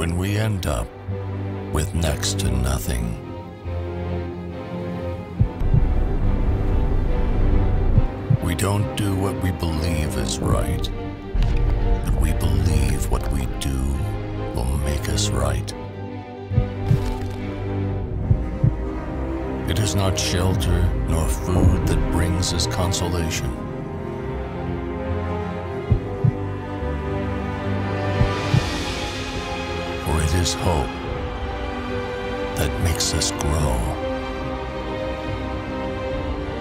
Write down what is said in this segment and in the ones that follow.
when we end up with next to nothing. We don't do what we believe is right, but we believe what we do will make us right. It is not shelter nor food that brings us consolation. For it is hope that makes us grow.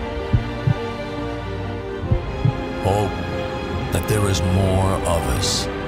Hope that there is more of us